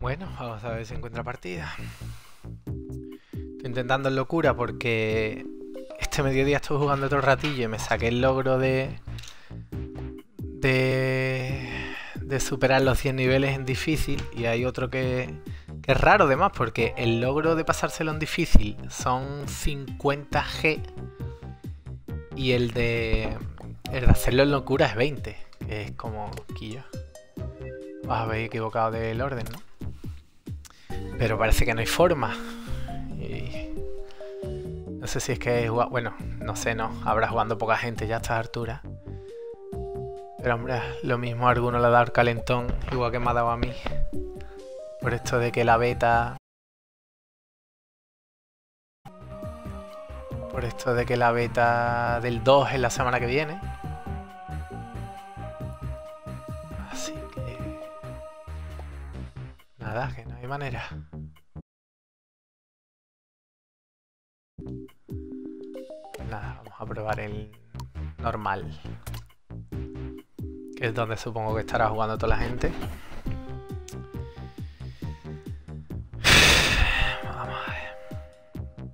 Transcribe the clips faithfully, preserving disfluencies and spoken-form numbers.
Bueno, vamos a ver si encuentra partida. Estoy intentando en locura porque este mediodía estuve jugando otro ratillo y me saqué el logro de... De... de superar los cien niveles en difícil. Y hay otro que... que es raro además, porque el logro de pasárselo en difícil son cincuenta G. Y el de... el de hacerlo en locura es veinte. Que es como... quillo. Os habéis equivocado del orden, ¿no? Pero parece que no hay forma. Y no sé si es que... bueno, no sé, no. Habrá jugando poca gente ya a estas alturas. Pero hombre, lo mismo a alguno le ha dado el calentón, igual que me ha dado a mí. Por esto de que la beta... Por esto de que la beta del dos es la semana que viene. Así que... nada, que no hay manera. Nada, vamos a probar el normal. Que es donde supongo que estará jugando toda la gente. Vamos a ver.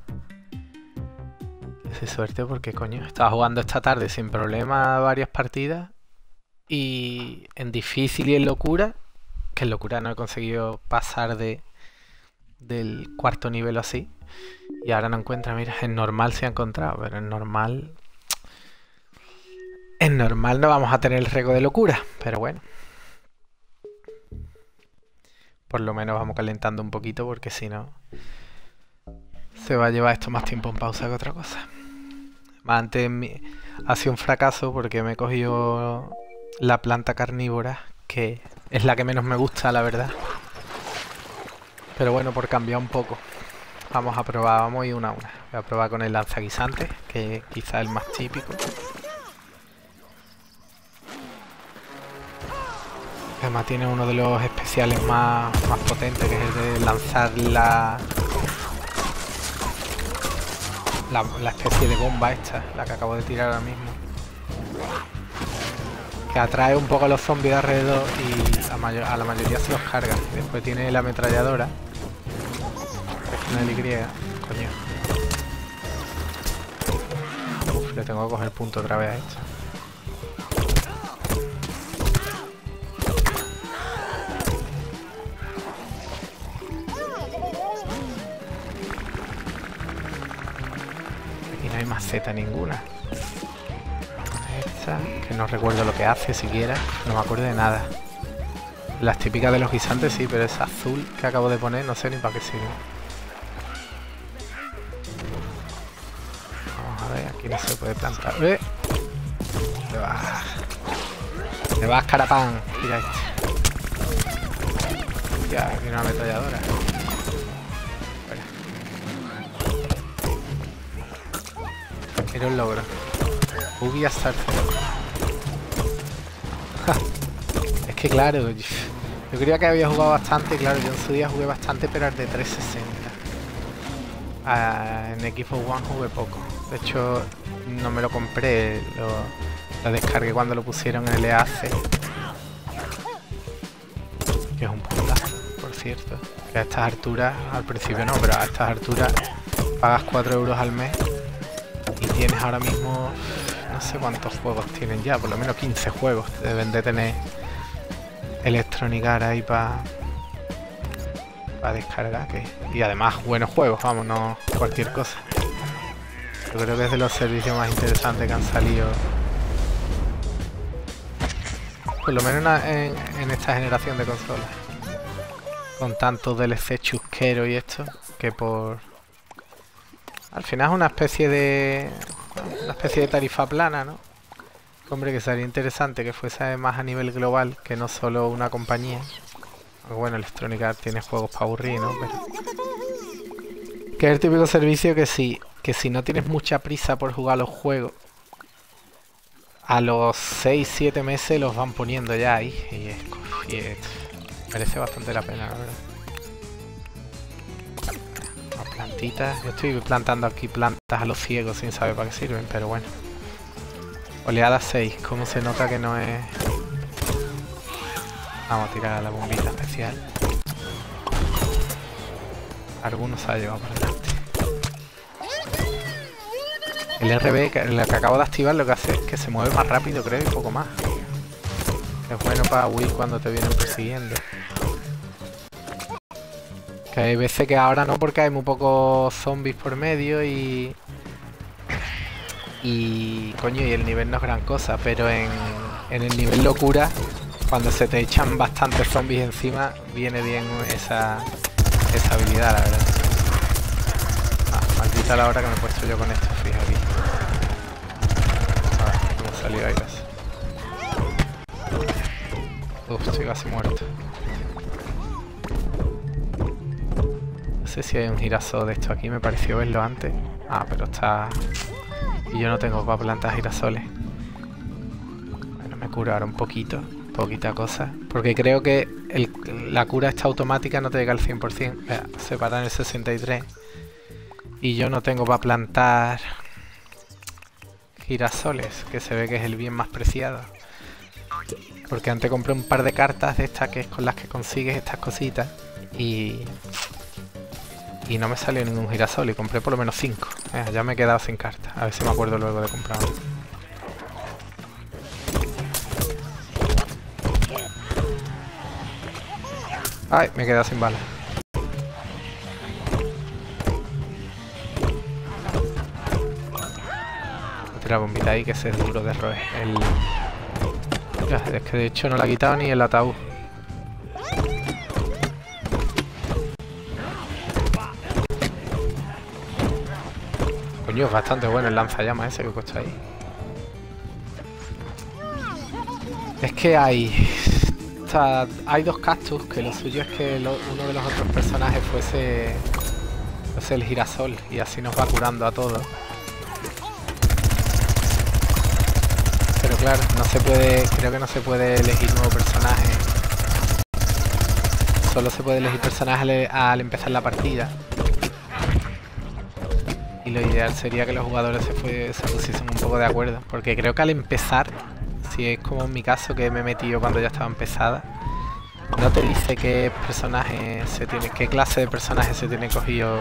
Qué suerte porque coño, estaba jugando esta tarde sin problema varias partidas. Y en difícil y en locura. Que en locura no he conseguido pasar de del cuarto nivel o así. Y ahora no encuentra, mira, en normal se ha encontrado, pero en normal... En normal no vamos a tener el récord de locura, pero bueno. Por lo menos vamos calentando un poquito porque si no... se va a llevar esto más tiempo en pausa que otra cosa. Antes mi... ha sido un fracaso porque me he cogido la planta carnívora, que es la que menos me gusta, la verdad. Pero bueno, por cambiar un poco. Vamos a probar, vamos a ir una a una. Voy a probar con el lanzaguisante, que es quizá el más típico. Además tiene uno de los especiales más, más potentes, que es el de lanzar la, la... la especie de bomba esta, la que acabo de tirar ahora mismo. Que atrae un poco a los zombies de alrededor y a, mayor, a la mayoría se los carga. Y después tiene la ametralladora. Con el Y, coño. Uf, le tengo que coger punto otra vez a esto. Aquí no hay maceta ninguna. Esta, que no recuerdo lo que hace siquiera. No me acuerdo de nada. Las típicas de los guisantes sí, pero esa azul que acabo de poner no sé ni para qué sirve. Aquí no se puede plantar. ¡Eh! Te vas. Te vas, carapán. Mira este. Ya, aquí una ametralladora. Quiero un logro. Ubi hasta el cero. Es que claro, yo, yo creía que había jugado bastante. Claro, yo en su día jugué bastante, pero el de trescientos sesenta. Ah, en Xbox One jugué poco. De hecho, no me lo compré, lo, lo descargué cuando lo pusieron en el E A C. Que es un puntazo, por cierto. Que a estas alturas, al principio no, pero a estas alturas pagas cuatro euros al mes y tienes ahora mismo, no sé cuántos juegos tienen ya, por lo menos quince juegos deben de tener Electronic Arts ahí para pa descargar. Que, y además buenos juegos, vamos, no cualquier cosa. Yo creo que es de los servicios más interesantes que han salido. Por lo menos en, en esta generación de consolas. Con tantos D L C chusqueros y esto. Que por... al final es una especie de... una especie de tarifa plana, ¿no? Hombre, que sería interesante que fuese más a nivel global. Que no solo una compañía. Aunque bueno, Electronic Arts tiene juegos para aburrir, ¿no? Pero... que es el típico servicio que sí... que si no tienes mucha prisa por jugar los juegos, a los seis siete meses los van poniendo ya ahí. Y, es, y es, merece bastante la pena, la verdad. Las plantitas. Yo estoy plantando aquí plantas a los ciegos sin saber para qué sirven, pero bueno. Oleada seis. ¿Cómo se nota que no es...? Vamos a tirar la bombita especial. Algunos se ha llevado por delante. El R B, que, el que acabo de activar, lo que hace es que se mueve más rápido, creo, y poco más. Es bueno para huir cuando te vienen persiguiendo. Que hay veces que ahora no, porque hay muy pocos zombies por medio y... Y... Coño, y el nivel no es gran cosa, pero en, en el nivel locura, cuando se te echan bastantes zombies encima, viene bien esa, esa habilidad, la verdad. Ah, maldita la hora que me he puesto yo con esto, fija aquí. A ver, me ha salido aires. Uf, estoy casi muerto. No sé si hay un girasol de esto aquí, me pareció verlo antes. Ah, pero está... Y yo no tengo para plantar girasoles. Bueno, me curaron un poquito, poquita cosa. Porque creo que el, la cura esta automática no te llega al cien por cien. Vea, se para en el sesenta y tres. Y yo no tengo para plantar girasoles, que se ve que es el bien más preciado. Porque antes compré un par de cartas de estas que es con las que consigues estas cositas. Y... Y no me salió ningún girasol y compré por lo menos cinco. Eh, ya me he quedado sin cartas. A ver si me acuerdo luego de comprar uno. Ay, me he quedado sin balas. Voy a tirar bombita ahí, que ese es duro de roer. El... Ya, es que de hecho no le ha quitado ni el ataúd. Coño, es bastante bueno el lanzallamas ese que cuesta ahí. Es que hay... O sea, hay dos cactus, que lo suyo es que lo, uno de los otros personajes fuese... Fuese el girasol, y así nos va curando a todos. Pero claro, no se puede... Creo que no se puede elegir nuevo personaje. Solo se puede elegir personaje al, al empezar la partida. Y lo ideal sería que los jugadores se, fue, se pusiesen un poco de acuerdo. Porque creo que al empezar, si es como en mi caso que me he metido cuando ya estaba empezada, no te dice qué personaje se tiene, qué clase de personaje se tiene cogido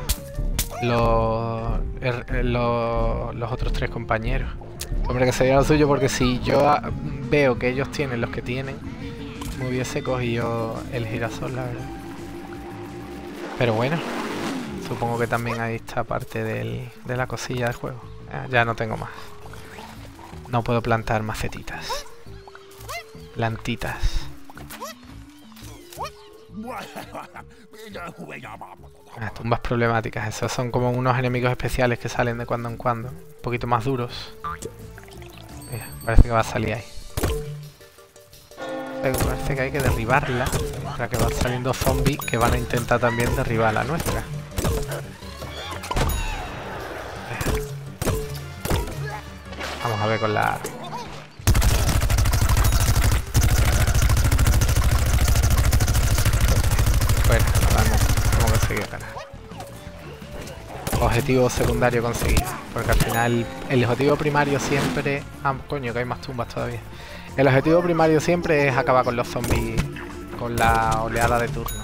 los, los, los otros tres compañeros. Hombre, que sería lo suyo, porque si yo veo que ellos tienen los que tienen, me hubiese cogido el girasol, la verdad. Pero bueno. Supongo que también hay esta parte del, de la cosilla del juego. Ya, ya no tengo más. No puedo plantar macetitas. Plantitas. Ah, tumbas problemáticas. Esos son como unos enemigos especiales que salen de cuando en cuando. Un poquito más duros. Mira, parece que va a salir ahí. Parece que hay que derribarla. Para que van saliendo zombies que van a intentar también derribar la nuestra. Vamos a ver con la... Bueno, vamos, hemos conseguido ganar. Objetivo secundario conseguido. Porque al final el objetivo primario siempre... Ah, coño, que hay más tumbas todavía. El objetivo primario siempre es acabar con los zombies con la oleada de turno.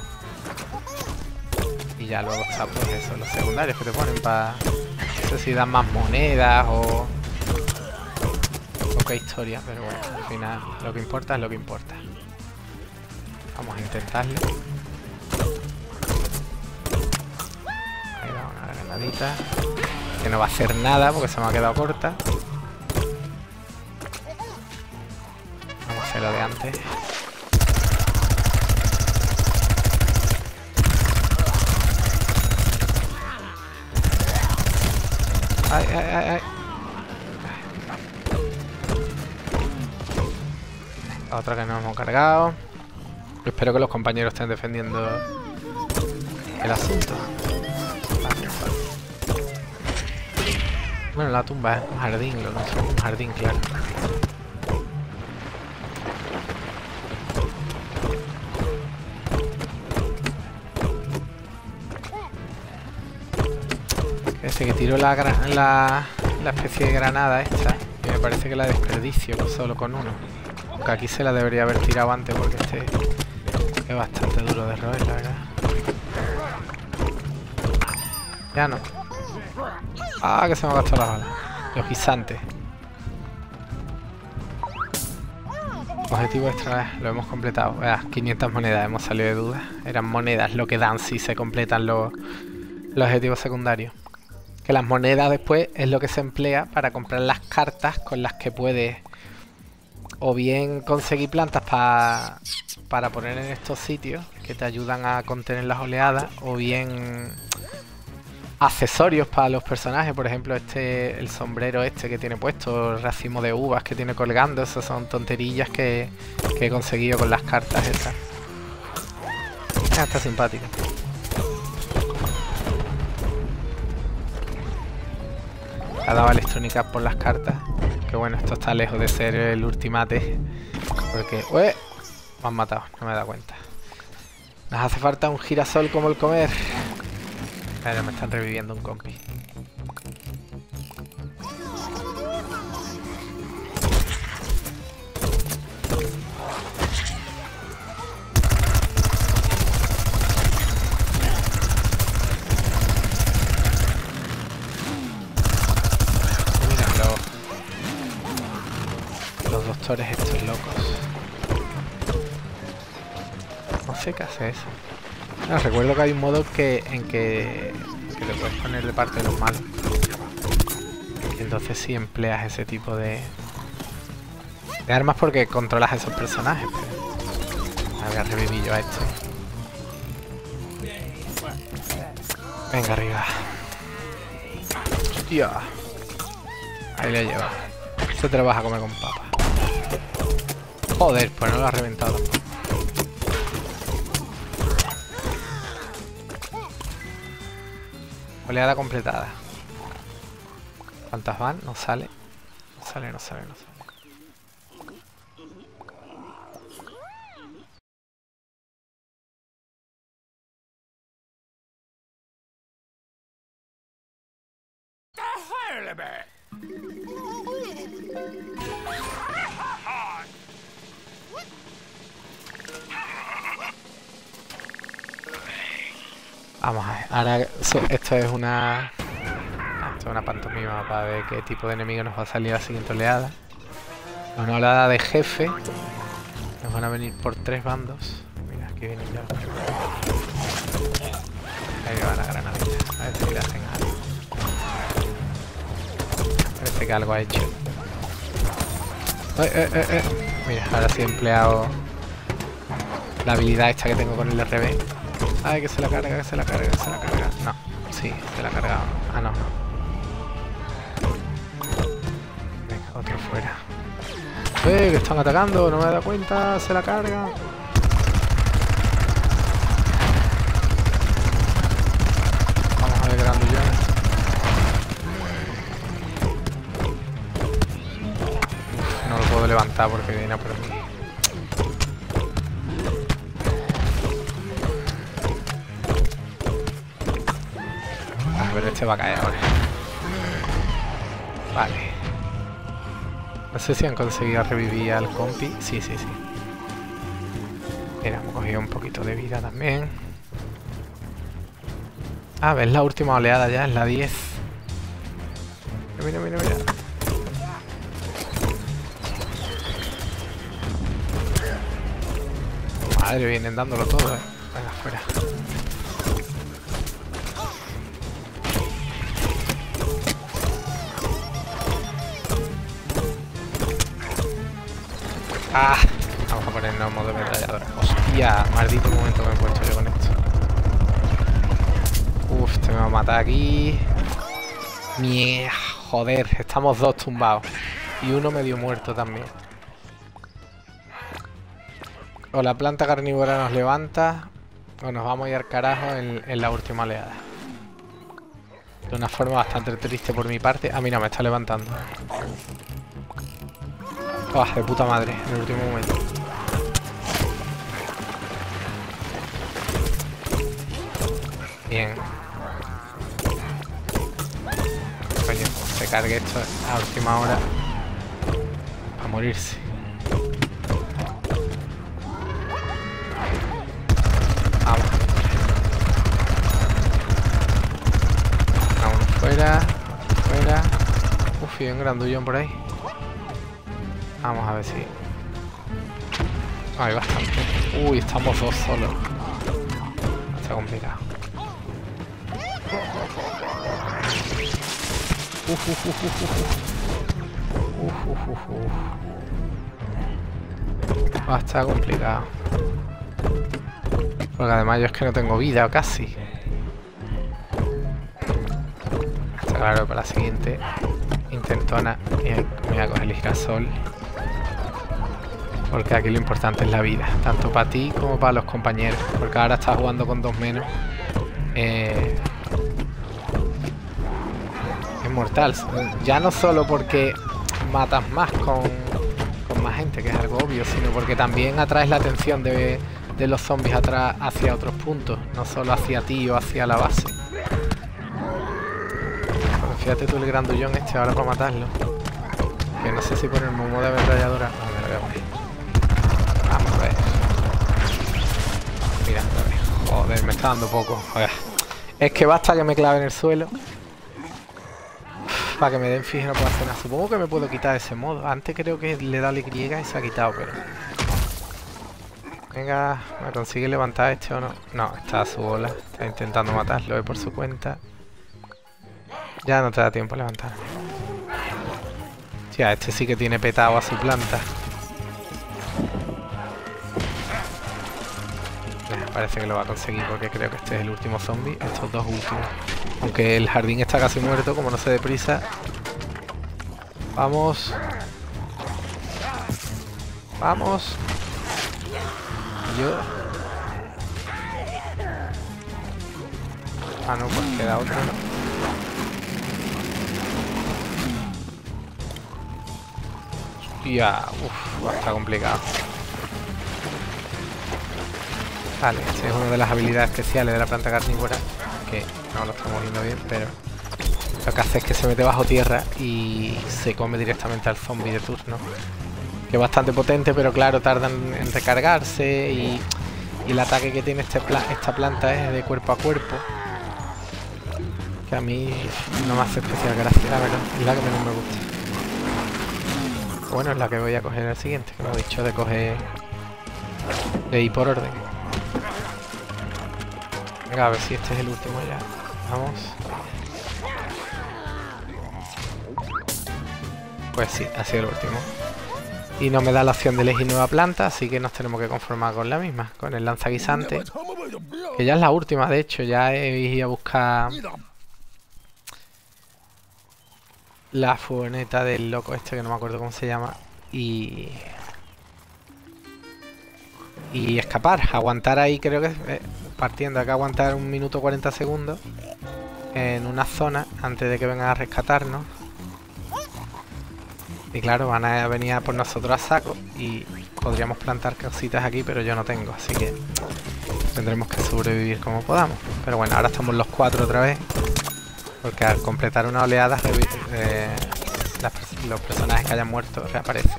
Y ya luego está pues eso, los secundarios que te ponen para... No sé si dan más monedas o... Poca historia, pero bueno, al final lo que importa es lo que importa. Vamos a intentarlo. Ahí va una granadita. Que no va a hacer nada porque se me ha quedado corta. Vamos a hacer lo de antes. Ay, ay, ay, ay. La otra que nos hemos cargado. Espero que los compañeros estén defendiendo el asunto. Bueno, la tumba es un jardín, lo nuestro es un jardín, claro. Ese que tiró la, la, la especie de granada esta, y me parece que la desperdicio solo con uno. Aunque aquí se la debería haber tirado antes porque este es bastante duro de roer, la verdad. Ya no. Ah, que se me ha gastado las balas. Los guisantes. Objetivo extra, lo hemos completado. Ah, quinientas monedas, hemos salido de dudas. Eran monedas lo que dan si se completan los, los objetivos secundarios. Que las monedas después es lo que se emplea para comprar las cartas con las que puedes o bien conseguir plantas pa, para poner en estos sitios que te ayudan a contener las oleadas, o bien accesorios para los personajes. Por ejemplo, este, el sombrero este que tiene puesto, el racimo de uvas que tiene colgando, esas son tonterillas que, que he conseguido con las cartas esas. Ah, está simpático. Ha dado electrónicas por las cartas. Que bueno, esto está lejos de ser el ultimate. Porque... ¡Ué! Me han matado, no me he dado cuenta. Nos hace falta un girasol como el comer. Pero me están reviviendo un compi. Estos locos. No sé qué hace eso. No, recuerdo que hay un modo que en que, que te puedes poner de parte de los malos. Y entonces sí empleas ese tipo de, de armas porque controlas a esos personajes. Pero... A ver, reviví yo a esto. Venga, arriba. Hostia. Ahí le lleva. Esto te lo vas a comer con papa. Joder, pues no lo ha reventado. Oleada completada. ¿Cuántas van? No sale. No sale, no sale, no sale. Vamos a ver, ahora esto es una esto es una pantomima para ver qué tipo de enemigo nos va a salir la siguiente oleada. Una oleada de jefe. Nos van a venir por tres bandos. Mira, aquí vienen ya. Ahí va la granadita. A ver si le hacen algo. Parece que algo ha hecho. Eh, eh, eh, eh. Mira, ahora sí he empleado la habilidad esta que tengo con el R B. Ay, que se la carga, que se la carga, que se la carga. No, sí, se la ha cargado. Ah, no, no. Venga, otro fuera. Eh, que están atacando, no me he dado cuenta, se la carga. Vamos a ver grandullones. No lo puedo levantar porque viene a por aquí. Pero este va a caer ahora. Vale. No sé si han conseguido revivir al compi. Sí, sí, sí. Mira, hemos cogido un poquito de vida también. Ah, ves la última oleada ya, es la diez. Mira, mira, mira. Madre, vienen dándolo todo, eh. Venga, fuera. Ah, vamos a ponernos en modo ametralladora. Hostia, maldito momento que me he puesto yo con esto. Uf, este me va a matar aquí. Mierda, joder, estamos dos tumbados. Y uno medio muerto también. O la planta carnívora nos levanta, o nos vamos a ir al carajo en, en la última oleada. De una forma bastante triste por mi parte. Ah, mira, me está levantando. Oh, de puta madre, en el último momento. Bien. Coño, se cargue esto a última hora. A morirse. Vamos. hay un grandullón por ahí. Vamos a ver si... Hay bastante. Uy, estamos dos solos. Está complicado. Uf, uf, uf, uf, uf. Uf, uf, uf, uf. Va a estar complicado. Porque además yo es que no tengo vida casi. Está claro, para la siguiente intentona y me voy a coger el girasol. Porque aquí lo importante es la vida, tanto para ti como para los compañeros. Porque ahora estás jugando con dos menos. Eh, es mortal. Ya no solo porque matas más con, con más gente, que es algo obvio, sino porque también atraes la atención de, de los zombies atrás hacia otros puntos, no solo hacia ti o hacia la base. Pero fíjate tú el grandullón este ahora para matarlo. Que no sé si ponerme un modo de ametralladora. No, me lo voy a poner. Vamos a ver. Mira, a ver. Joder, me está dando poco. Joder. Es que basta que me clave en el suelo. Para que me den fije no puedo hacer nada. Supongo que me puedo quitar de ese modo. Antes creo que le da la Y y se ha quitado, pero... Venga, ¿me consigue levantar este o no? No, está a su bola. Está intentando matarlo, eh, por su cuenta. Ya no te da tiempo a levantar. Tía, este sí que tiene petado a su planta. Parece que lo va a conseguir porque creo que este es el último zombie. Estos dos últimos. Aunque el jardín está casi muerto, como no se dé prisa. Vamos. Vamos. Yo. Ah, no, pues queda otro, ¿no? Ya, uff, está complicado. Vale, esta es una de las habilidades especiales de la planta carnívora, que no lo estamos viendo bien, pero lo que hace es que se mete bajo tierra y se come directamente al zombie de turno. Que es bastante potente, pero claro, tardan en recargarse y, y el ataque que tiene este pla esta planta es de cuerpo a cuerpo. Que a mí no me hace especial gracia, la verdad, es la que menos me gusta. Bueno, es la que voy a coger al siguiente, que me he dicho de coger... de ir por orden. Venga, a ver si este es el último ya. Vamos. Pues sí, ha sido el último. Y no me da la opción de elegir nueva planta, así que nos tenemos que conformar con la misma. Con el lanzaguisante. Que ya es la última, de hecho. Ya he ido a buscar... la furgoneta del loco este, que no me acuerdo cómo se llama. Y... y escapar, aguantar ahí, creo que eh, partiendo, hay que aguantar un minuto cuarenta segundos en una zona antes de que vengan a rescatarnos. Y claro, van a venir a por nosotros a saco y podríamos plantar cositas aquí, pero yo no tengo, así que tendremos que sobrevivir como podamos. Pero bueno, ahora estamos los cuatro otra vez, porque al completar una oleada eh, las, los personajes que hayan muerto reaparecen.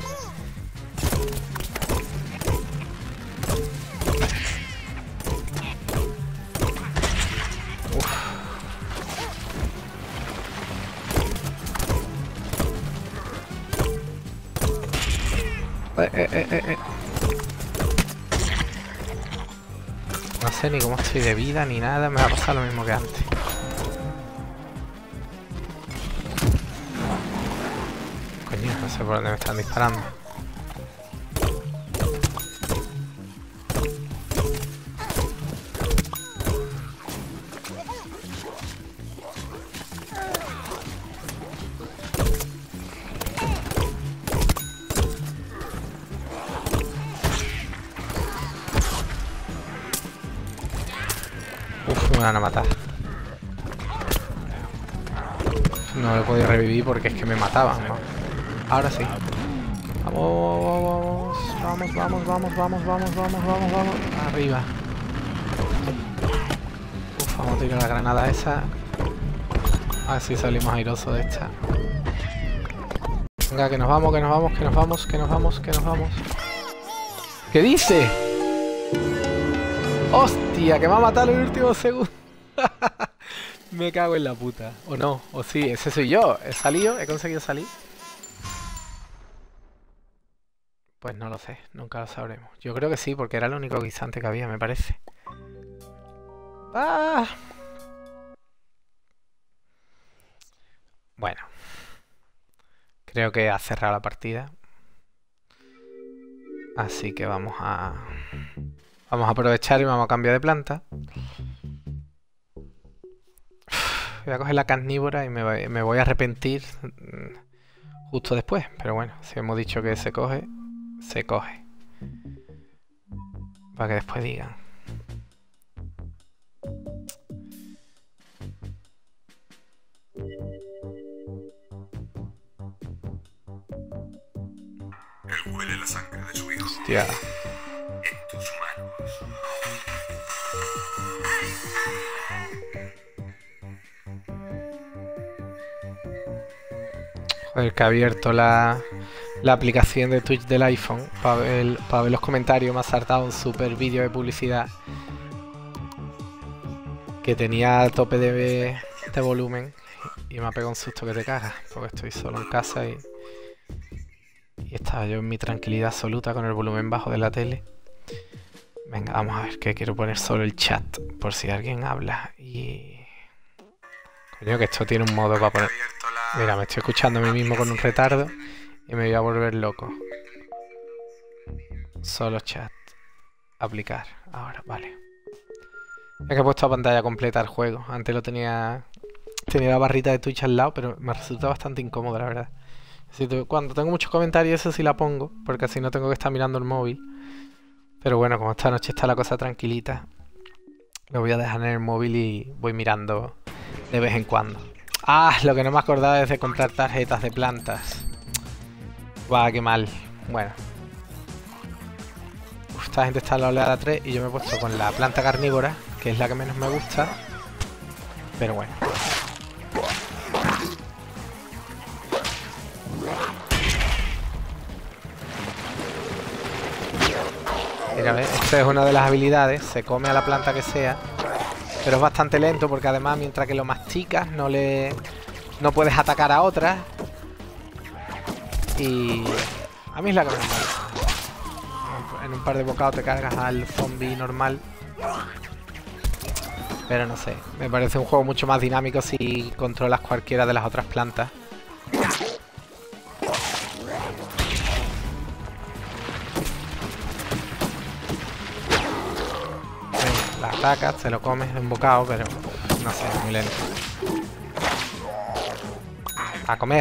Eh, eh, eh, eh. No sé ni cómo estoy de vida ni nada, me va a pasar lo mismo que antes. Coño, no sé por dónde me están disparando. Uf, me van a matar. No lo he podido revivir porque es que me mataban, ¿no? Ahora sí. Vamos, vamos, vamos, vamos, vamos, vamos, vamos, vamos, vamos. Arriba. Uf, vamos a tirar la granada esa. A ver si salimos airosos de esta. Venga, que nos vamos, que nos vamos, que nos vamos, que nos vamos, que nos vamos. ¿Qué dice? ¡Hostia! Que me ha matado en el último segundo. Me cago en la puta. O no, o sí, ese soy yo. He salido, he conseguido salir. Pues no lo sé, nunca lo sabremos. Yo creo que sí, porque era el único guisante que había, me parece. ¡Ah! Bueno. Creo que ha cerrado la partida. Así que vamos a... Vamos a aprovechar y vamos a cambiar de planta. Voy a coger la carnívora y me voy, me voy a arrepentir justo después. Pero bueno, si hemos dicho que se coge, se coge. Para que después digan. Él huele la sangre de su hijo. Hostia. En tus manos. Joder, que ha abierto la, la aplicación de Twitch del iPhone para ver, para ver los comentarios. Me ha saltado un super vídeo de publicidad que tenía a tope de, de volumen y me ha pegado un susto que te cagas, porque estoy solo en casa y, y estaba yo en mi tranquilidad absoluta con el volumen bajo de la tele. Venga, vamos a ver, que quiero poner solo el chat por si alguien habla y... Coño, que esto tiene un modo para poner... Mira, me estoy escuchando a mí mismo con un retardo y me voy a volver loco. Solo chat. Aplicar. Ahora, vale. Es que he puesto a pantalla completa el juego. Antes lo tenía... Tenía la barrita de Twitch al lado, pero me resulta bastante incómodo, la verdad. Si te... Cuando tengo muchos comentarios, eso sí la pongo, porque así no tengo que estar mirando el móvil. Pero bueno, como esta noche está la cosa tranquilita, lo voy a dejar en el móvil y voy mirando de vez en cuando. Ah, lo que no me acordaba es de comprar tarjetas de plantas. Guau, qué mal. Bueno. Uf, esta gente está en la oleada tres y yo me he puesto con la planta carnívora, que es la que menos me gusta. Pero bueno. Mira, ¿ves? Esta es una de las habilidades. Se come a la planta que sea. Pero es bastante lento porque además mientras que lo masticas no le no puedes atacar a otras. Y a mí es la que me gusta. En un par de bocados te cargas al zombie normal. Pero no sé, me parece un juego mucho más dinámico si controlas cualquiera de las otras plantas. La atacas, te lo comes en bocado, pero no sé, es muy lento. A comer.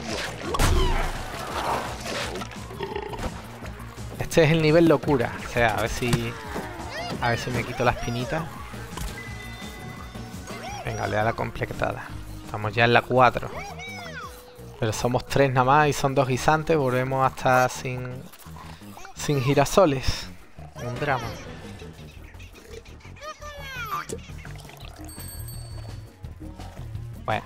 Este es el nivel locura. O sea, a ver si... A ver si me quito la espinita. Venga, le da la completada. Estamos ya en la cuatro. Pero somos tres nada más y son dos guisantes. Volvemos a estar sin... Sin girasoles. Un drama. Bueno.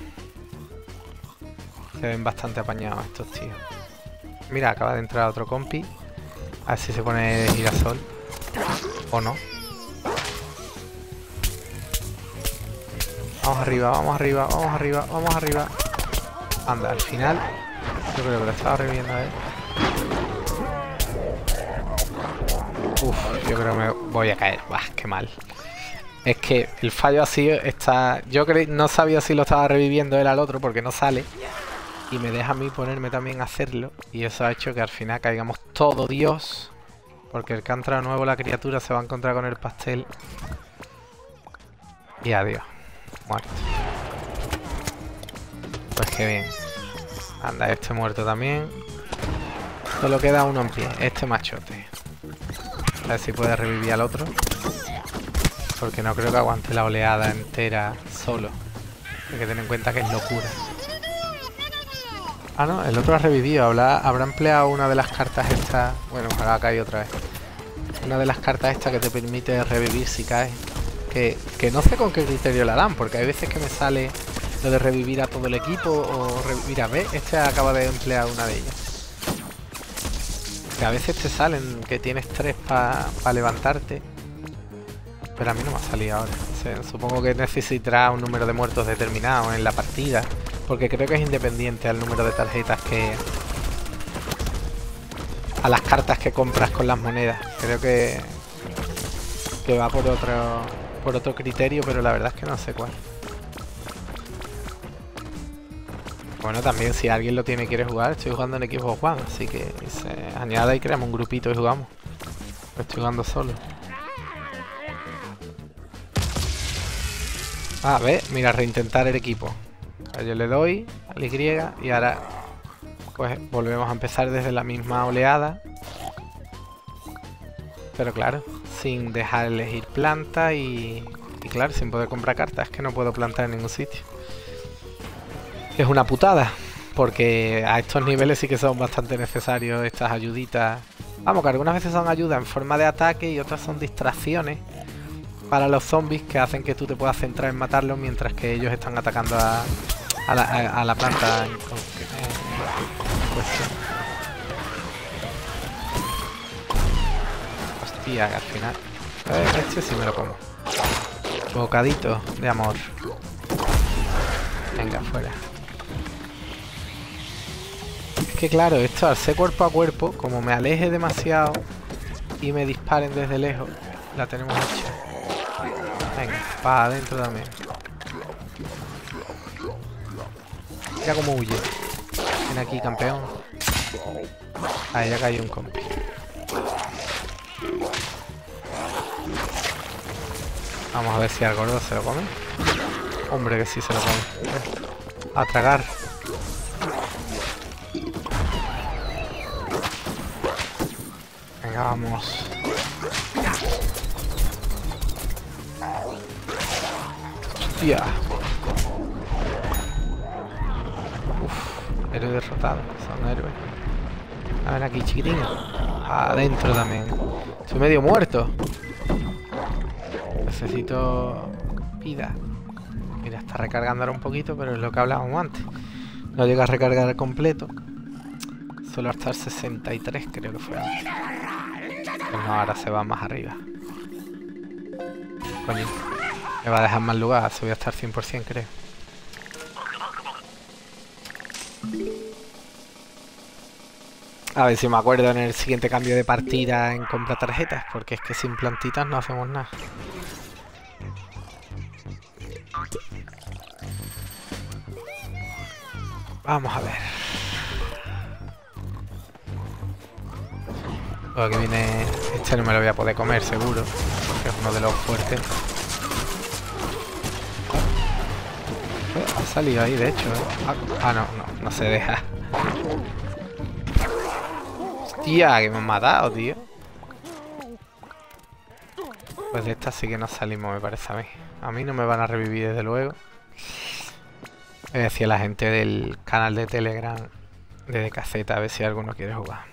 Se ven bastante apañados estos tíos. Mira, acaba de entrar otro compi. A ver si se pone girasol. O no. Vamos arriba, vamos arriba, vamos arriba, vamos arriba. Anda, al final yo creo que lo estaba reviviendo a él. Uf, yo creo que me voy a caer. Bah, qué mal. Es que el fallo así está... Yo creí, no sabía si lo estaba reviviendo él al otro porque no sale. Y me deja a mí ponerme también a hacerlo. Y eso ha hecho que al final caigamos todo Dios. Porque el que ha entrado nuevo, la criatura, se va a encontrar con el pastel. Y adiós. Muerto. Pues qué bien. Anda, este muerto también. Solo queda uno en pie. Este machote. A ver si puede revivir al otro. Porque no creo que aguante la oleada entera solo. Hay que tener en cuenta que es locura. Ah, no, el otro ha revivido. Habrá, habrá empleado una de las cartas estas. Bueno, ahora ha caído otra vez. Una de las cartas estas que te permite revivir si caes. Que, que no sé con qué criterio la dan, porque hay veces que me sale lo de revivir a todo el equipo o revivir a B. Este acaba de emplear una de ellas. Que a veces te salen que tienes tres para pa levantarte. Pero a mí no me ha salido ahora. sé, supongo que necesitará un número de muertos determinado en la partida. Porque creo que es independiente al número de tarjetas que... a las cartas que compras con las monedas. Creo que... que va por otro... por otro criterio, pero la verdad es que no sé cuál. Bueno, también si alguien lo tiene y quiere jugar, estoy jugando en Xbox One, así que se añade y creamos un grupito y jugamos. Lo estoy jugando solo. A ver, mira, reintentar el equipo. O sea, yo le doy al Y y ahora pues volvemos a empezar desde la misma oleada. Pero claro, sin dejar elegir planta y, y claro, sin poder comprar cartas. Es que no puedo plantar en ningún sitio. Es una putada, porque a estos niveles sí que son bastante necesarios estas ayuditas. Vamos, que algunas veces son ayudas en forma de ataque y otras son distracciones para los zombies que hacen que tú te puedas centrar en matarlos mientras que ellos están atacando a, a, la, a, a la planta en, en cuestión. Hostia, que al final... Eh, este sí me lo como. Bocadito de amor. Venga, fuera. Es que claro, esto al ser cuerpo a cuerpo, como me aleje demasiado y me disparen desde lejos, la tenemos hecha. Venga, para adentro también. Mira cómo huye. Ven aquí, campeón. Ahí ya cayó un compi. Vamos a ver si al gordo se lo come. Hombre, que sí se lo come. A tragar. Venga, vamos. Hostia. Uf, héroe derrotado. Son héroes. A ver aquí, chiquitín. Adentro también. Estoy medio muerto. Necesito vida. Mira, está recargando ahora un poquito, pero es lo que hablábamos antes. No llega a recargar completo. Solo hasta el sesenta y tres creo que fue antes. Pues no, ahora se va más arriba. Coño, me va a dejar más lugar, se voy a estar cien por cien creo. A ver si me acuerdo en el siguiente cambio de partida en comprar tarjetas, porque es que sin plantitas no hacemos nada. Vamos a ver. Luego que viene... Este no me lo voy a poder comer seguro, porque es uno de los fuertes. Ha salido ahí, de hecho. Ah, ah no, no, no se deja. Hostia, que me han matado, tío. Pues de esta sí que nos salimos, me parece a mí. A mí no me van a revivir, desde luego. Le decía a la gente del canal de Telegram de D K Z, a ver si alguno quiere jugar.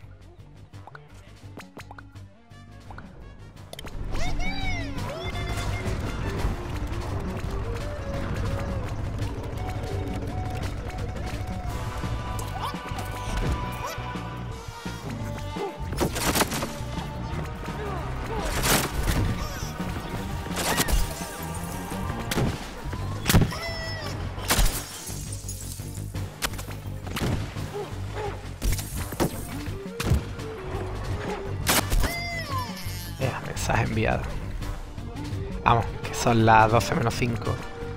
Enviado. Vamos, que son las doce menos cinco.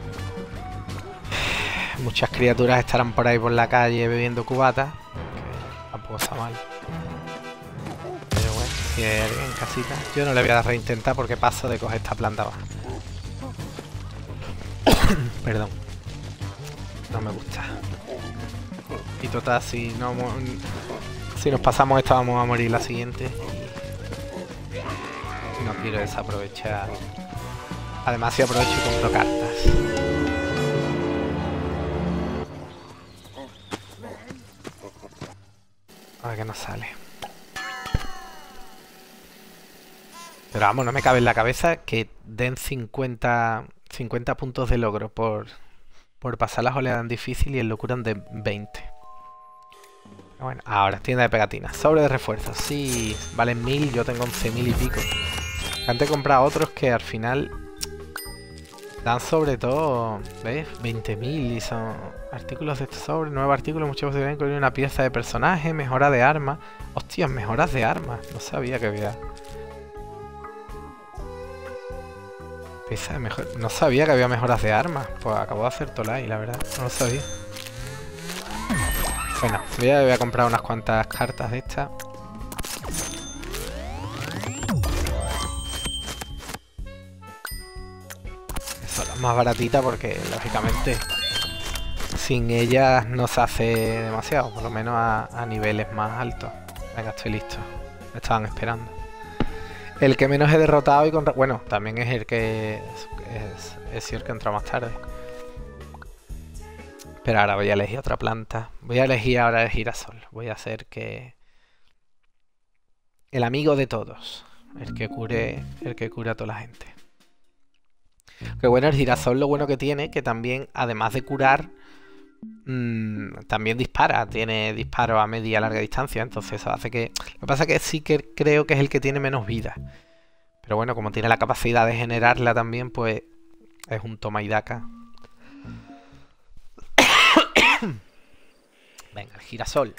Muchas criaturas estarán por ahí por la calle bebiendo cubatas, que tampoco está mal. Pero bueno, si hay alguien en casita, yo no le voy a dar reintentar porque paso de coger esta planta abajo. Perdón. No me gusta. Y total, si no si nos pasamos esta vamos a morir la siguiente. No quiero desaprovechar. Además, si aprovecho y compro cartas. A ver qué nos sale. Pero vamos, no me cabe en la cabeza que den cincuenta, cincuenta puntos de logro por, por pasar las oleadas en difícil y el locura de veinte. Bueno, ahora, tienda de pegatinas. Sobre de refuerzos. Sí, valen mil, yo tengo once mil y pico. Antes he comprado otros que al final Dan sobre todo, ¿ves? veinte mil y son artículos de este sobre, nuevo artículo, muchas posibilidades de incluir una pieza de personaje, mejora de armas. Hostias, mejoras de armas. No sabía que había. Pieza de mejor... No sabía que había mejoras de armas. Pues acabo de hacer Tolai, la verdad. No lo sabía. Bueno, voy a, voy a comprar unas cuantas cartas de estas. Son las más baratitas porque, lógicamente, sin ellas no se hace demasiado. Por lo menos a, a niveles más altos. Venga, estoy listo. Me estaban esperando. El que menos he derrotado y con... Bueno, también es el que... Es, es el que entra más tarde. Pero ahora voy a elegir otra planta. Voy a elegir ahora el girasol. Voy a hacer que... El amigo de todos. El que cure... El que cure a toda la gente. Que bueno, el girasol lo bueno que tiene, que también, además de curar, mmm, también dispara. Tiene disparo a media y larga distancia. Entonces eso hace que... Lo que pasa es que sí que creo que es el que tiene menos vida. Pero bueno, como tiene la capacidad de generarla también, pues es un toma y daca. Venga, el girasol.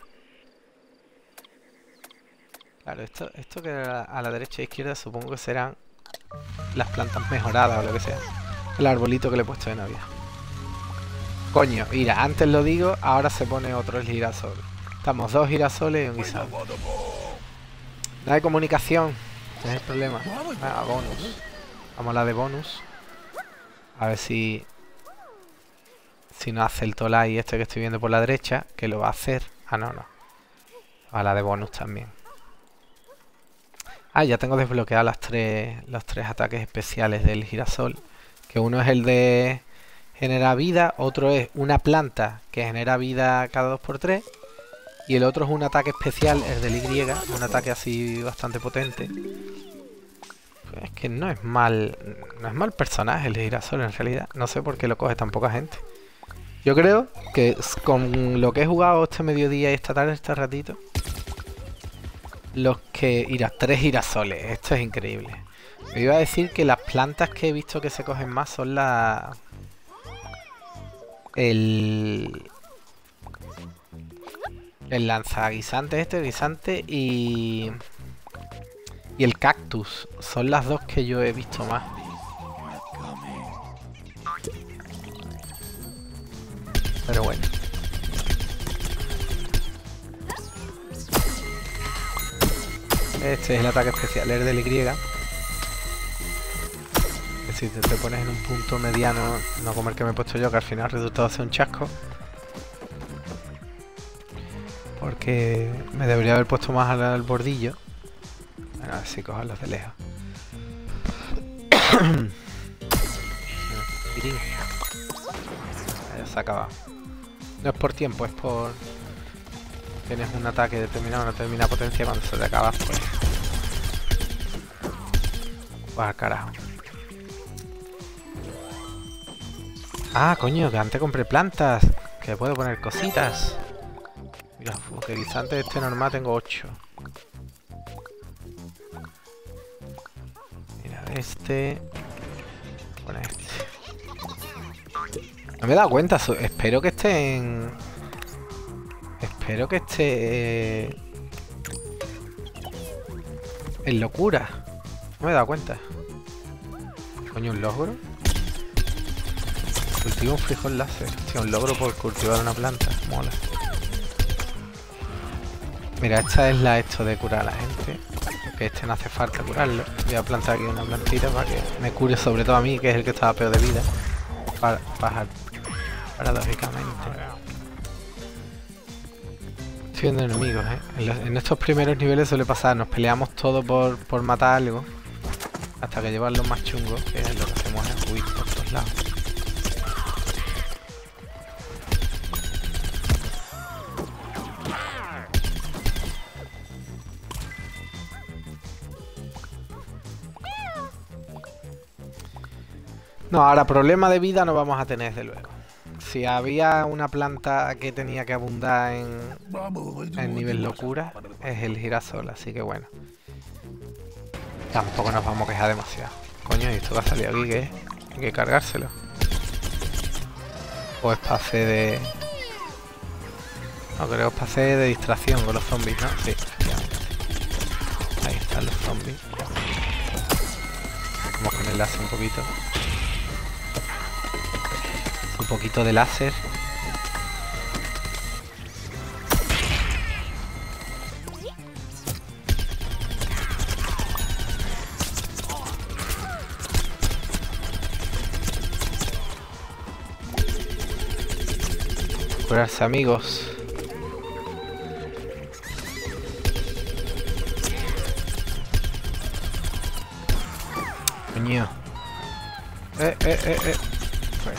Claro, esto, esto que a la, a la derecha e izquierda supongo que serán las plantas mejoradas o lo que sea. El arbolito que le he puesto de Navidad. Coño, mira, antes lo digo, ahora se pone otro el girasol. Estamos dos girasoles y un guisado. No hay comunicación. Ese es el problema. Ah, bonus. Vamos a la de bonus. A ver si... Si no hace el Tolai este que estoy viendo por la derecha, que lo va a hacer. Ah, no, no. A la de bonus también. Ah, ya tengo desbloqueados las tres, los tres ataques especiales del girasol. Que uno es el de generar vida, otro es una planta que genera vida cada dos por tres. Y el otro es un ataque especial, el del Y, un ataque así bastante potente. Es que no es mal, no es mal personaje el girasol en realidad. No sé por qué lo coge tan poca gente. Yo creo que con lo que he jugado este mediodía y esta tarde, este ratito, los que... Irá, tres girasoles, esto es increíble. Me iba a decir que las plantas que he visto que se cogen más son las... El... El lanzaguisante este, el guisante y... Y el cactus. Son las dos que yo he visto más. Pero bueno. Este es el ataque especial, el del Y. Que si te, te pones en un punto mediano, no como el que me he puesto yo, que al final el resultado hace un chasco. Porque me debería haber puesto más al, al bordillo. Bueno, a ver si cojo los de lejos. Ya se ha acabado. No es por tiempo, es por... Tienes un ataque determinado, una determinada potencia, cuando se te acaba, pues... Pues al carajo. Ah, coño, que antes compré plantas. Que puedo poner cositas. Mira, porque guisante de este normal tengo ocho. Mira, este... Pone este. No me he dado cuenta, espero que esté en... Espero que esté... Eh... En locura. No me he dado cuenta. Coño, un logro. Cultivo un frijol láser. Tío, un logro por cultivar una planta. Mola. Mira, esta es la esto de curar a la gente. Porque este no hace falta curarlo. Voy a plantar aquí una plantita para que me cure sobre todo a mí, que es el que estaba peor de vida. Para bajar. Paradójicamente. Estoy viendo enemigos, ¿eh? En, los, en estos primeros niveles suele pasar. Nos peleamos todos por, por matar algo. Hasta que llevan los más chungos, que es lo que hacemos en huir por todos lados. No, ahora problema de vida no vamos a tener desde luego. Si había una planta que tenía que abundar en, en nivel locura, es el girasol, así que bueno. Tampoco nos vamos a quejar demasiado. Coño, ¿y esto va a salir aquí qué es? Hay que cargárselo. O es para hacer de... No, creo que es para hacer de distracción con los zombies, ¿no? Sí, efectivamente. Ahí están los zombies. Vamos con el láser un poquito. Un poquito de láser. Curarse, amigos. Coño. Eh, eh, eh, eh. Fuera.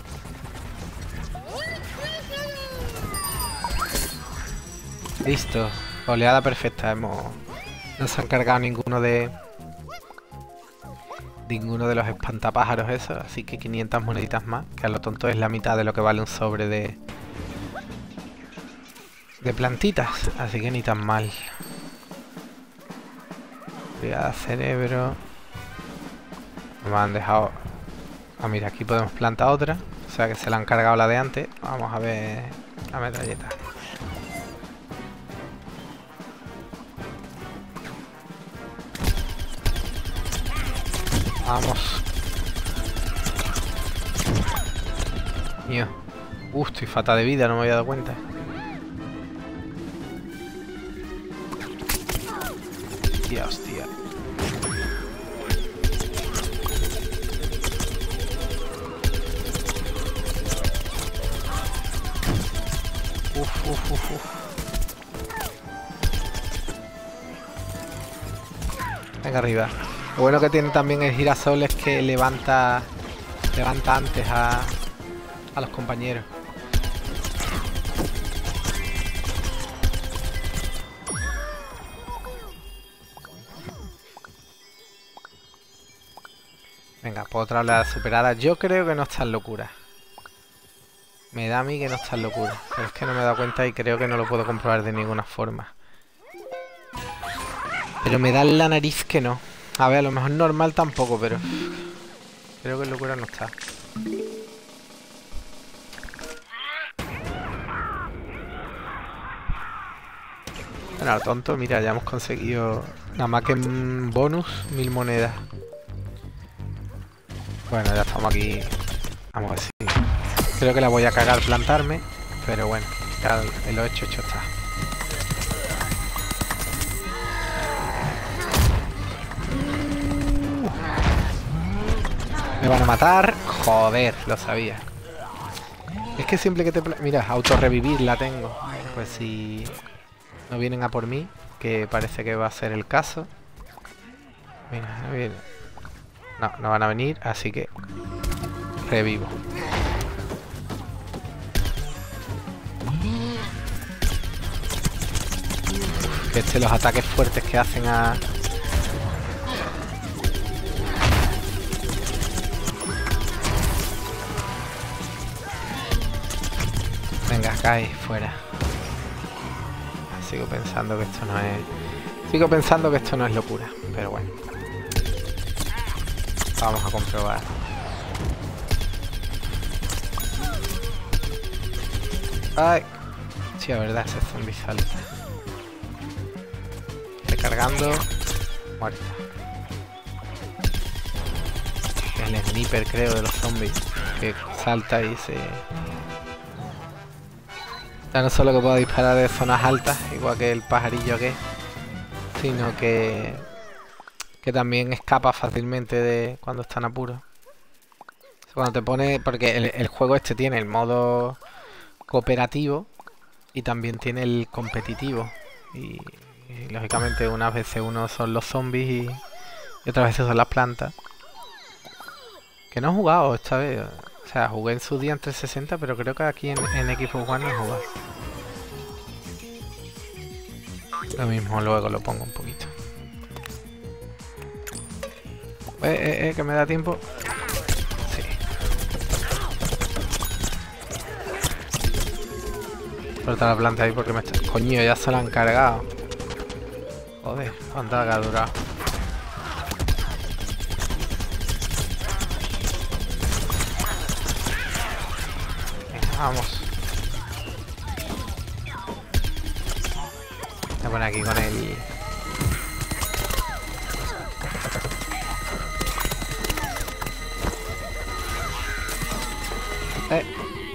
Listo. Oleada perfecta. Hemos... No se han cargado ninguno de... Ninguno de los espantapájaros esos. Así que quinientas moneditas más. Que a lo tonto es la mitad de lo que vale un sobre de... De plantitas. Así que ni tan mal. Brigada cerebro. Me han dejado... Ah, mira, aquí podemos plantar otra. O sea que se la han cargado la de antes. Vamos a ver la metralleta. Vamos. Mío. Uh, estoy fatal de vida, no me había dado cuenta. Hostia, hostia. Uf, uf, uf, uf. Venga, arriba. Lo bueno que tiene también el girasol es que levanta levanta antes a, a los compañeros. Venga, por otra oleada superada. Yo creo que no está en locura. Me da a mí que no está en locura. Pero es que no me he dado cuenta y creo que no lo puedo comprobar de ninguna forma. Pero me da en la nariz que no. A ver, a lo mejor normal tampoco, pero... Creo que en locura no está. Bueno, a lo tonto, mira, ya hemos conseguido... Nada más que en bonus, mil monedas. Bueno, ya estamos aquí. Vamos a ver si... Creo que la voy a cagar plantarme, pero bueno, ya lo hecho, hecho está. Me van a matar. Joder, lo sabía. Es que siempre que te... Mira, autorrevivir la tengo. Pues si no vienen a por mí, que parece que va a ser el caso. Mira, no vienen. No, no van a venir, así que revivo. Que este, los ataques fuertes que hacen a... Venga, cae, fuera. Sigo pensando que esto no es... Sigo pensando que esto no es locura, pero bueno. Vamos a comprobar. Ay. Sí, la verdad, ese zombie salta. Recargando. Muerta. El sniper, creo, de los zombies. Que salta y se... Ya no solo que puedo disparar de zonas altas, igual que el pajarillo que, sino que que también escapa fácilmente de cuando está en apuro. Cuando te pone, porque el, el juego este tiene el modo cooperativo y también tiene el competitivo. Y, y lógicamente unas veces uno son los zombies y, y otras veces son las plantas. Que no he jugado esta vez. O sea, jugué en su día en trescientos sesenta, pero creo que aquí en, en Xbox One no he jugado. Lo mismo, luego lo pongo un poquito. Eh, eh, eh, que me da tiempo. Sí. Suelta la planta ahí porque me está... Coño, ya se la han cargado. Joder, cuánta que ha durado. Vamos. Voy a poner aquí con el... Eh.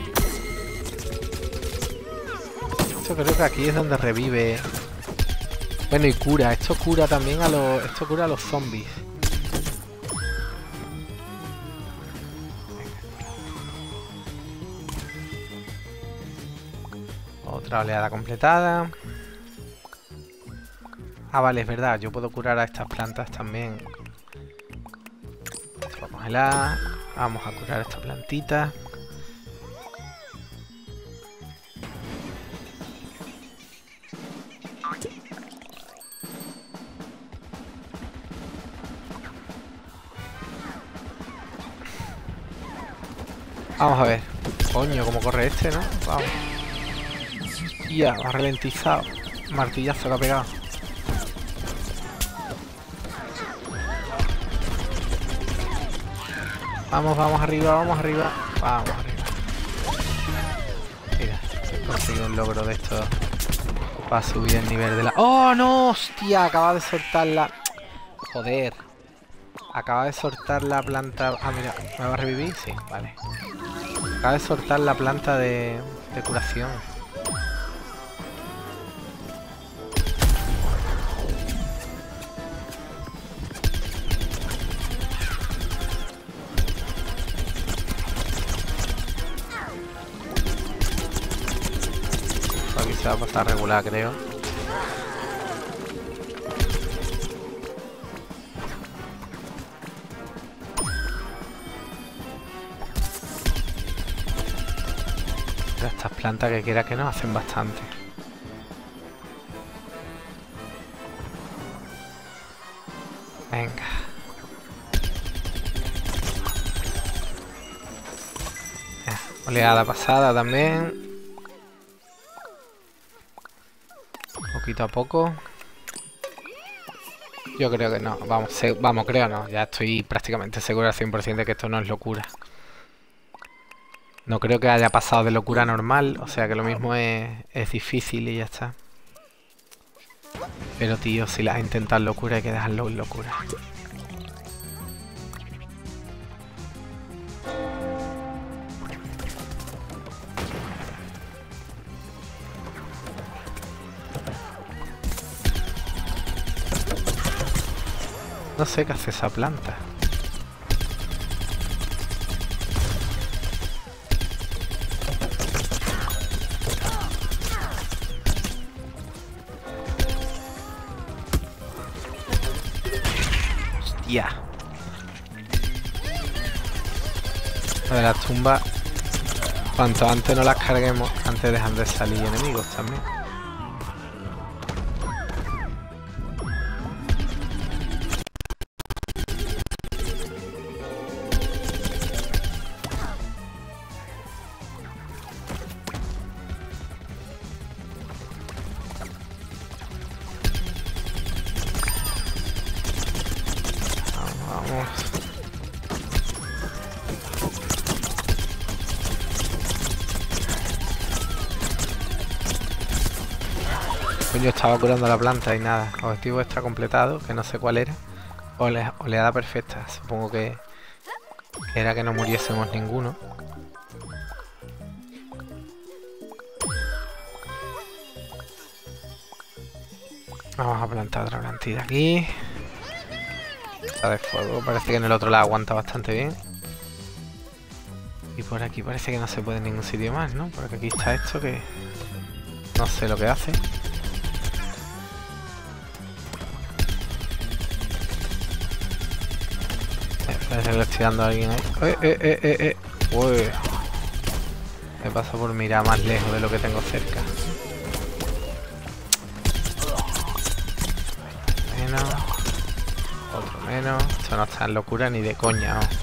Esto creo que aquí es donde revive. Bueno, y cura. Esto cura también a los... Esto cura a los zombies. Otra oleada completada. Ah, vale, es verdad. Yo puedo curar a estas plantas también. Esto va a congelar. Vamos a curar esta plantita. Vamos a ver. Coño, cómo corre este, ¿no? Vamos. Ya, ha ralentizado. Martillazo que ha pegado. Vamos, vamos arriba, vamos arriba. Vamos arriba. Mira, he conseguido un logro de esto para subir el nivel de la... ¡Oh, no! ¡Hostia! Acaba de soltar la... Joder. Acaba de soltar la planta... Ah, mira, ¿me va a revivir? Sí, vale. Acaba de soltar la planta de, de curación. Aquí se va a pasar regular, creo. Estas plantas que quiera que nos hacen bastante. Venga. Eh, oleada pasada también. Poquito a poco. Yo creo que no. Vamos, se, vamos, creo no. Ya estoy prácticamente seguro al cien por ciento de que esto no es locura. No creo que haya pasado de locura normal, o sea que lo mismo es, es difícil y ya está. Pero tío, si las intentas locura hay que dejarlo en locura. No sé qué hace esa planta. Ya. Lo de las tumbas, cuanto antes no las carguemos, antes dejan de salir enemigos también. Yo estaba curando la planta y nada. Objetivo extra completado, que no sé cuál era. Ole, oleada perfecta. Supongo que era que no muriésemos ninguno. Vamos a plantar otra plantilla aquí. Esta de fuego. Parece que en el otro lado aguanta bastante bien. Y por aquí parece que no se puede en ningún sitio más, ¿no? Porque aquí está esto que... no sé lo que hace. Parece que le estoy dando a alguien ahí. ¡Eh, eh, eh, eh, eh! Uy. Me paso por mirar más lejos de lo que tengo cerca. Menos. Otro menos. Esto no está en locura ni de coña, ¿no?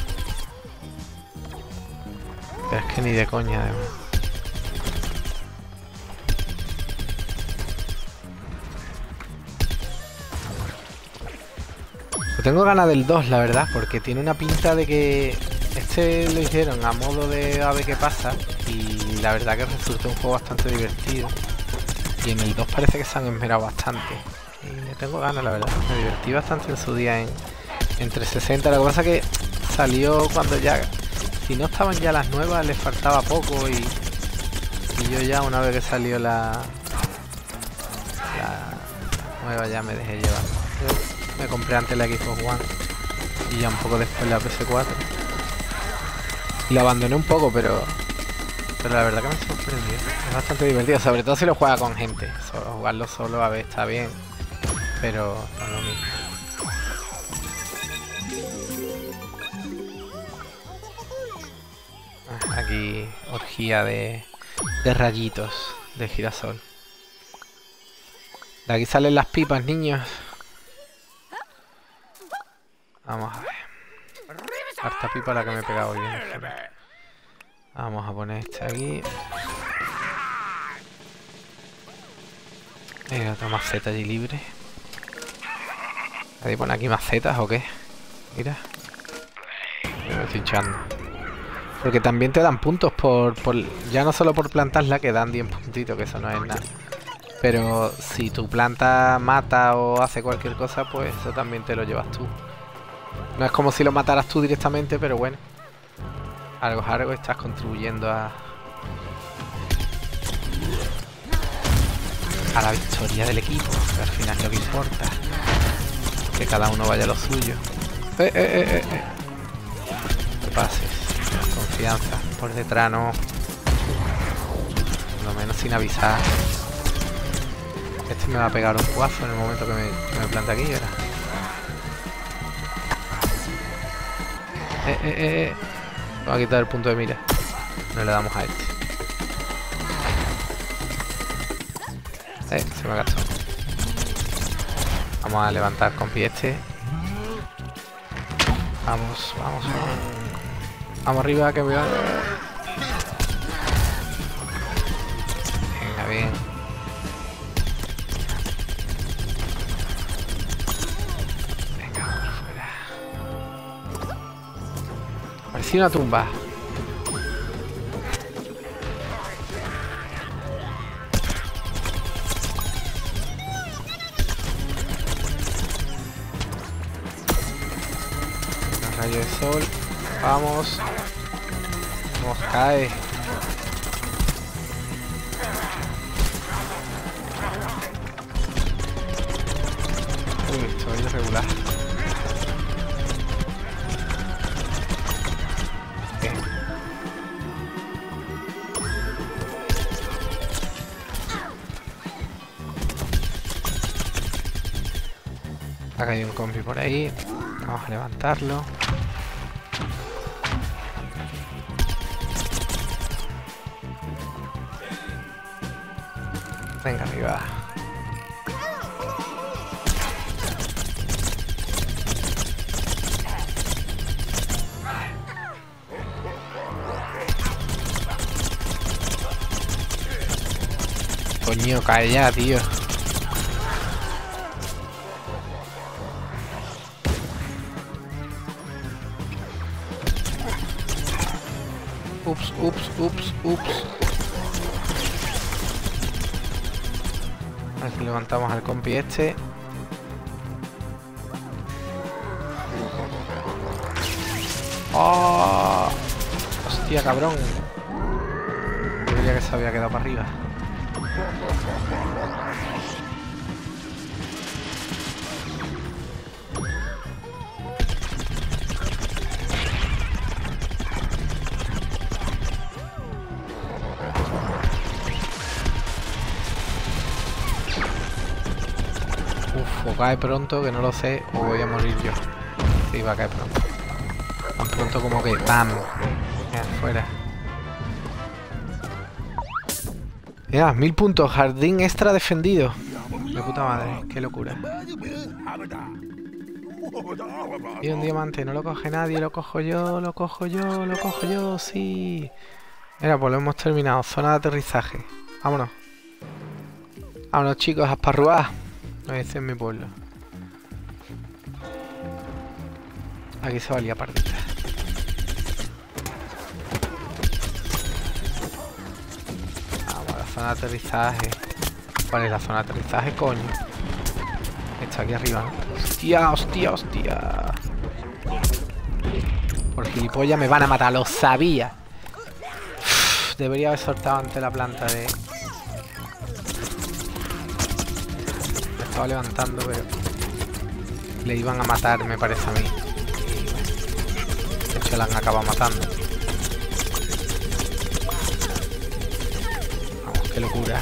Pero es que ni de coña, además. Tengo ganas del dos, la verdad, porque tiene una pinta de que este lo hicieron a modo de a ver qué pasa Y la verdad que resulta un juego bastante divertido. Y en el dos parece que se han esmerado bastante. Y le tengo ganas, la verdad. Me divertí bastante en su día en, en trescientos sesenta. Lo que pasa que salió cuando ya... Si no estaban ya las nuevas, les faltaba poco. Y, y yo ya una vez que salió la... La nueva ya me dejé llevar. Yo me compré antes la Xbox One. Y ya un poco después la P S cuatro. Y lo abandoné un poco, pero... Pero la verdad que me sorprendió. Es bastante divertido, sobre todo si lo juega con gente. Solo jugarlo solo a ver está bien, pero no es lo mismo. Aquí orgía de, de rayitos de girasol. De aquí salen las pipas, niños. Vamos a ver. Harta pipa la que me he pegado hoy bien. Vamos a poner este aquí. Venga, otra maceta allí libre. ¿Nadie pone aquí macetas o qué? Mira. Me estoy echando. Porque también te dan puntos por, por... Ya no solo por plantarla, que dan diez puntitos, que eso no es nada. Pero si tu planta mata o hace cualquier cosa, pues eso también te lo llevas tú. No es como si lo mataras tú directamente, pero bueno. Algo es algo, estás contribuyendo a... A la victoria del equipo, que al final es lo que importa. Que cada uno vaya a lo suyo. Eh, eh, eh, eh. No te pases. Confianza. Por detrás no. Por lo menos sin avisar. Este me va a pegar un cuazo en el momento que me, que me plante aquí, ¿verdad? Eh, eh, eh, eh. Vamos a quitar el punto de mira. No le damos a este. Eh, se me ha gastado. Vamos a levantar con pie este. Vamos, vamos, vamos. Vamos arriba que voy a... Venga, bien. Venga, por fuera. Parecía una tumba. Rayo de sol. Vamos. Vamos, cae. Uy, estoy irregular. Okay. Ha caído un compi por ahí. Vamos a levantarlo. Venga, arriba. Coño, cae ya, tío. Ups, ups, ups, ups. A ver si levantamos al compi este. ¡Oh! ¡Hostia, cabrón! Yo creía que se había quedado para arriba. Uf, o cae pronto, que no lo sé, o voy a morir yo. Sí, va a caer pronto. Tan pronto como que ¡pam! Ya, fuera. Ya, mil puntos. Jardín extra defendido. De puta madre, qué locura. Y un diamante, no lo coge nadie, lo cojo yo, lo cojo yo, lo cojo yo, sí. Mira, pues lo hemos terminado. Zona de aterrizaje. Vámonos. Vámonos, chicos, a esparruar. Ese es mi pueblo. Aquí se valía pardita. zona de aterrizaje. ¿Cuál es la zona de aterrizaje, coño? Está aquí arriba, ¿no? Hostia, hostia, hostia. Por gilipollas me van a matar, lo sabía. Uf, debería haber soltado ante la planta de... Me estaba levantando, pero... Le iban a matar, me parece a mí. De hecho, la han acabado matando. Vamos, qué locura.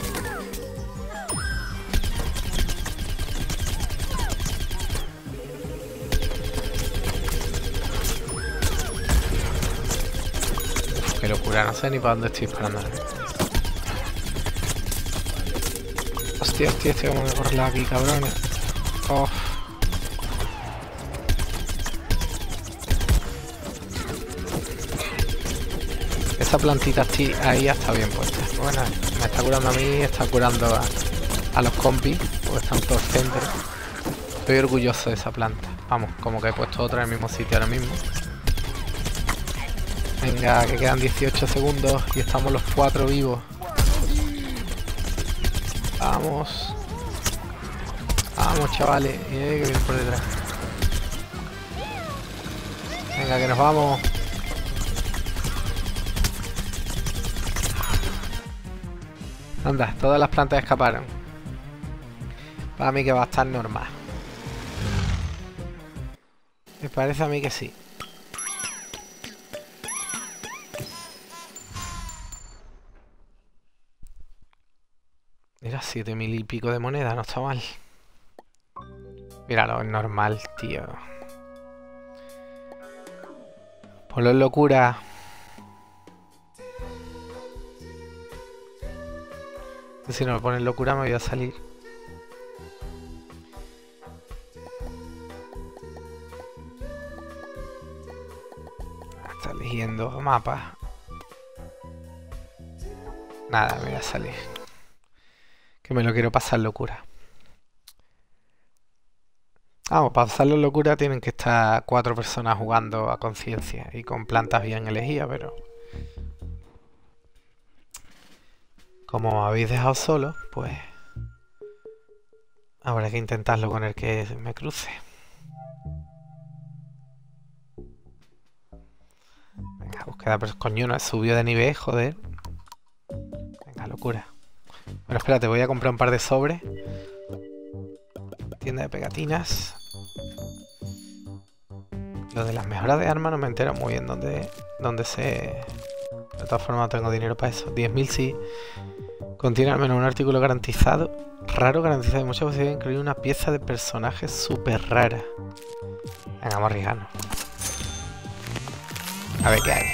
Uf, qué locura, no sé ni para dónde estoy disparando. Hostia, hostia, estoy como de correr aquí, cabrones. Oh. Esta plantita ahí ya está bien puesta. Bueno, me está curando a mí, está curando a, a los compis, porque están todos centros. Estoy orgulloso de esa planta. Vamos, como que he puesto otra en el mismo sitio ahora mismo. Venga, que quedan dieciocho segundos y estamos los cuatro vivos. Vamos. Vamos, chavales. Eh, que viene por detrás. Venga, que nos vamos. Anda, todas las plantas escaparon. Para mí que va a estar normal. Me parece a mí que sí. Mira, siete mil y pico de moneda, no está mal. Míralo, es normal, tío. Ponlo en locura. Si no lo pones locura me voy a salir. Está eligiendo mapas. Nada, me voy a salir. Que me lo quiero pasar locura. Vamos, para pasarlo locura tienen que estar cuatro personas jugando a conciencia y con plantas bien elegidas, pero... Como me habéis dejado solo, pues... Habrá que intentarlo con el que me cruce. Venga, búsqueda, pero coño, no he subido de nivel, joder. Venga, locura. Bueno, espérate, voy a comprar un par de sobres. Tienda de pegatinas. Lo de las mejoras de armas no me entero muy bien dónde, dónde se... De todas formas no tengo dinero para eso. diez mil sí. Contiene al menos un artículo garantizado. Raro, garantizado. Y muchas posibilidades de incluir una pieza de personaje súper rara. Venga, vamos a arriesgarnos. A ver qué hay.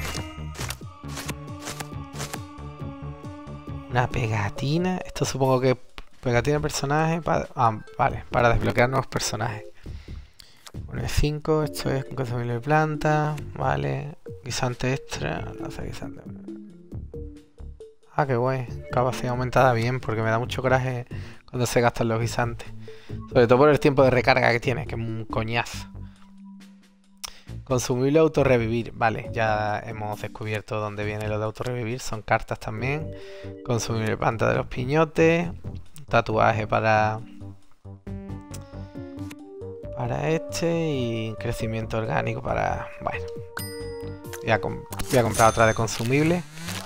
Una pegatina. Esto supongo que... Pegatina de personaje. Para... Ah, vale. Para desbloquear nuevos personajes. uno de cinco. Esto es consumible de planta. Vale. Guisante extra. No sé, guisante. Ah, qué guay. Capacidad aumentada bien, porque me da mucho coraje cuando se gastan los guisantes. Sobre todo por el tiempo de recarga que tiene, que es un coñazo. Consumible autorrevivir. Vale, ya hemos descubierto dónde viene lo de autorrevivir. Son cartas también. Consumible planta de los piñotes. Tatuaje para... Para este. Y crecimiento orgánico para... Bueno. Voy a, com voy a comprar otra de consumible.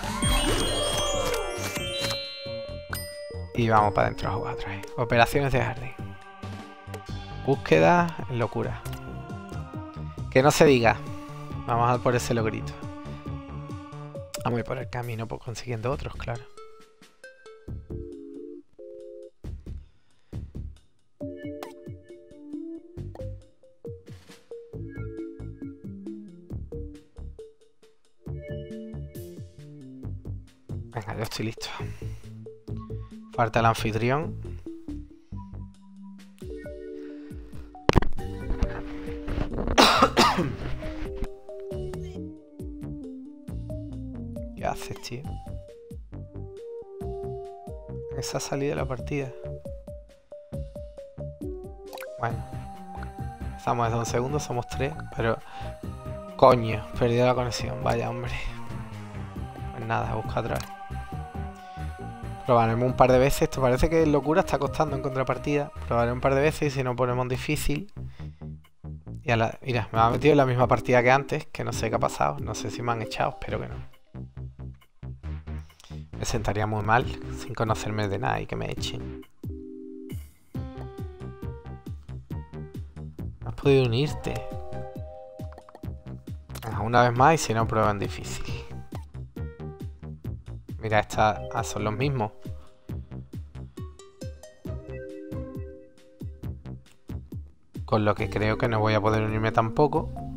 Y vamos para adentro a jugar otra vez. Operaciones de jardín. Búsqueda en locura. Que no se diga. Vamos a por ese logrito. Vamos a ir por el camino por consiguiendo otros, claro. Venga, yo estoy listo. Falta el anfitrión. ¿Qué haces, tío? Esa salida de la partida. Bueno. Estamos desde un segundo, somos tres, pero... Coño, perdido la conexión, vaya hombre. Pues nada, busca otra vez. Probaremos un par de veces. Esto parece que locura está costando en contrapartida. Probaremos un par de veces y si no ponemos difícil. Y a la... Mira, me ha metido en la misma partida que antes, que no sé qué ha pasado. No sé si me han echado, espero que no. Me sentaría muy mal sin conocerme de nada y que me echen. No has podido unirte. Una vez más y si no, prueban difícil. Mira, estas ah, son los mismos. Con lo que creo que no voy a poder unirme tampoco.